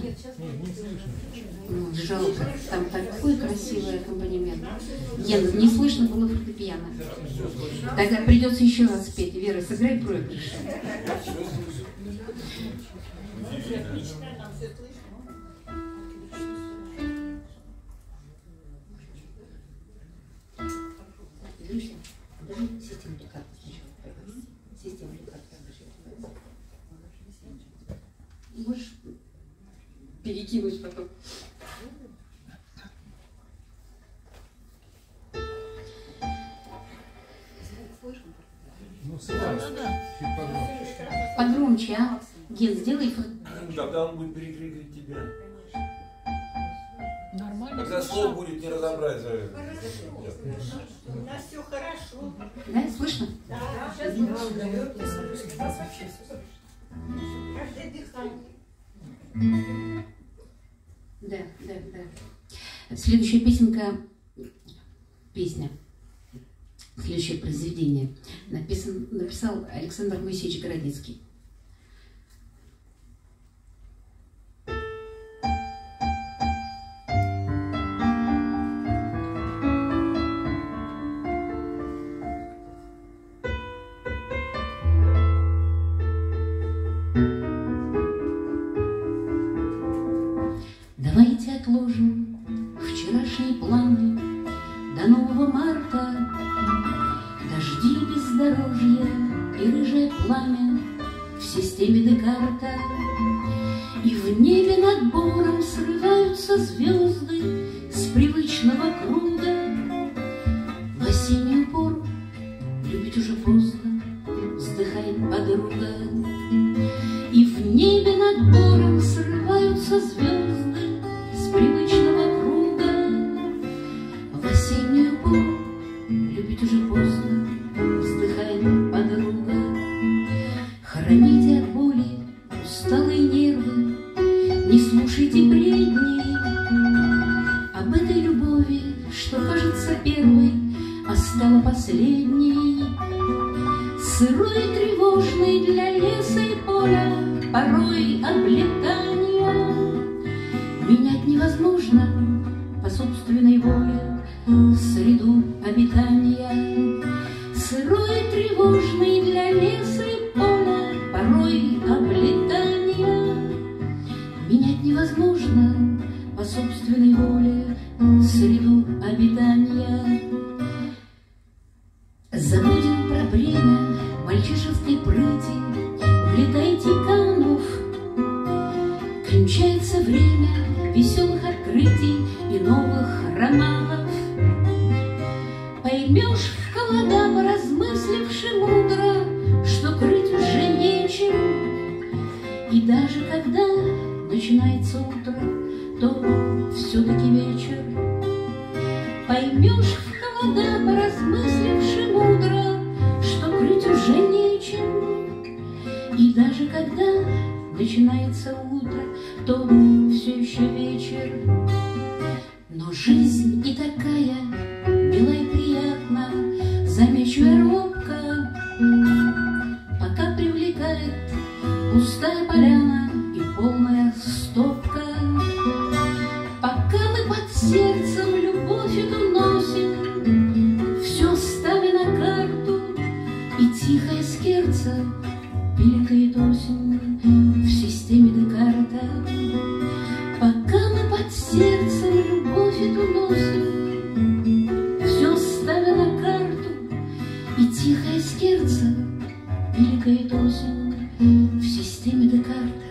Ну, жалко, там такой красивый аккомпанемент. Ген, не слышно было фортепиано. Тогда придется еще раз спеть. Вера, сыграй проигрыш. Систему лекарств сначала. Систему лекарств. Можешь перекинуть потом. Ну, чуть погромче, а? Ген, сделай. Тогда он будет перекрикивать тебя. Нормально. Тогда слов будет не разобрать. Хорошо. У нас все хорошо. Да, слышно? Да. Сейчас у нас вообще все. Каждое дыхание. Да. Следующая песня, следующее произведение написал Александр Моисеевич Городецкий. Давайте отложим вчерашние планы до нового марта. Дожди, бездорожье и рыжее пламя в системе Декарта. И в небе над бором срываются звезды с привычного круга. В осеннюю пору любить уже поздно, вздыхает подруга. И в небе над бором срываются звезды с привычного круга. В осеннюю пору любить уже поздно, вздыхает подруга. Храните от боли усталые нервы, не слушайте бредни об этой любови, что кажется первой, а стала последней. Сырой и тревожной для леса и поля порой облетания менять невозможно по собственной воле среду обитания. Сырой и тревожный для леса и поля порой облетания менять невозможно по собственной воле среду обитания. Забудем про бремя мальчишеской прыти, влетайте, канув. Кончается время веселых открытий и новых романов. Поймешь в холода, поразмысливши мудро, что крыть уже нечем. И даже когда начинается утро, то все-таки вечер. Поймешь в холода, поразмысливши мудро, что крыть уже нечем. И даже когда начинается утро, то все еще вечер. Но жизнь и такая мила и приятна, замечу я робко, пока привлекает пустая поляна и полная стопка. Пока мы под сердцем любовь эту носим, все ставя на карту, и тихое скерце пиликает осень в системе Декарта. Пока мы под сердцем любовь эту носим, все ставя на карту, и тихое скерце пиликает осень в системе Декарта.